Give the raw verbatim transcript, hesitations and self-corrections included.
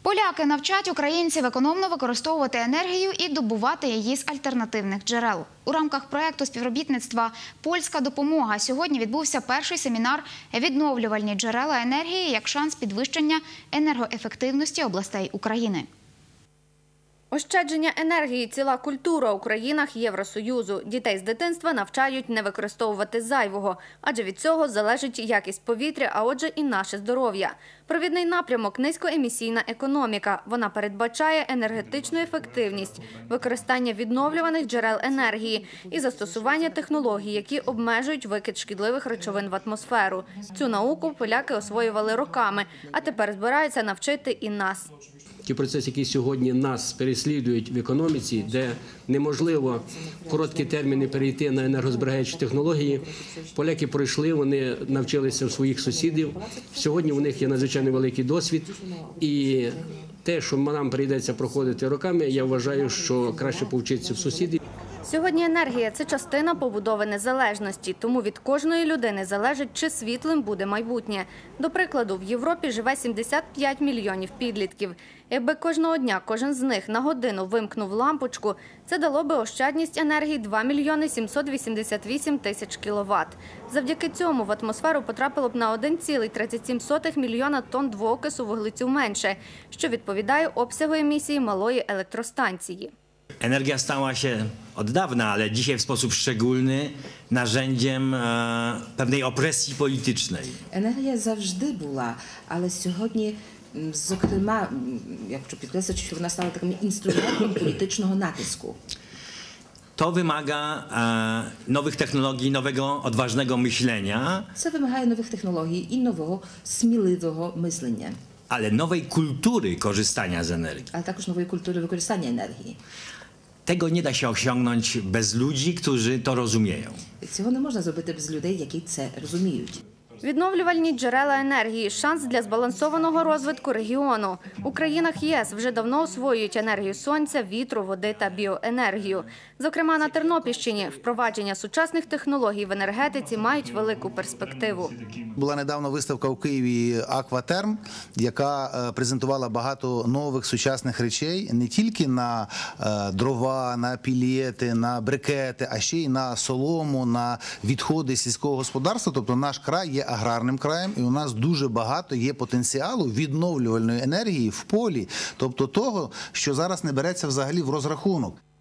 Поляки навчать українців економно використовувати енергію і добувати її з альтернативних джерел. У рамках проєкту співробітництва «Польська допомога» сьогодні відбувся перший семінар «Відновлювальні джерела енергії як шанс підвищення енергоефективності областей України». Ощадження енергії – ціла культура у країнах Євросоюзу. Дітей з дитинства навчають не використовувати зайвого, адже від цього залежить якість повітря, а отже і наше здоров'я. Провідний напрямок – низькоемісійна економіка. Вона передбачає енергетичну ефективність, використання відновлюваних джерел енергії і застосування технологій, які обмежують викид шкідливих речовин в атмосферу. Цю науку поляки освоювали роками, а тепер збираються навчити і нас. Ті процеси, які сьогодні нас переслідують в економіці, де неможливо в короткі терміни перейти на енергозберігаючі технології, поляки пройшли, вони навчилися у своїх сусідів. Сьогодні у них є надзвичайно великий досвід. І те, що нам прийдеться проходити роками, я вважаю, що краще повчитися в сусідів. Сьогодні енергія – це частина побудови незалежності, тому від кожної людини залежить, чи світлим буде майбутнє. До прикладу, в Європі живе сімдесят п'ять мільйонів підлітків. Якби кожного дня кожен з них на годину вимкнув лампочку, це дало би ощадність енергії два мільйони сімсот вісімдесят вісім тисяч кіловат. Завдяки цьому в атмосферу потрапило б на один цілих тридцять сім сотих мільйона тонн двоокису вуглецю менше, що відповідає обсягу емісії малої електростанції. Energia stała się od dawna, ale dzisiaj w sposób szczególny narzędziem e, pewnej opresji politycznej. Енергія завжди була, але сьогодні, зокрема, я хочу підкреслити, що вона стала таким інструментом політичного натиску. To wymaga e, nowych technologii, nowego, odważnego myślenia. Це вимагає нових технологій і нового сміливого мислення. Ale nowej kultury korzystania z energii. Але також нової культури використання енергії. Tego nie da się osiągnąć bez ludzi, którzy to rozumieją. Цього не можна зробити без людей, які це розуміють. Відновлювальні джерела енергії – шанс для збалансованого розвитку регіону. У країнах ЄС вже давно освоюють енергію сонця, вітру, води та біоенергію. Зокрема, на Тернопільщині впровадження сучасних технологій в енергетиці мають велику перспективу. Була недавно виставка у Києві «Акватерм», яка презентувала багато нових сучасних речей не тільки на дрова, на пілети, на брикети, а ще й на солому, на відходи сільського господарства. Тобто наш край є аграрним краєм, і у нас дуже багато є потенціалу відновлювальної енергії в полі, тобто того, що зараз не береться взагалі в розрахунок.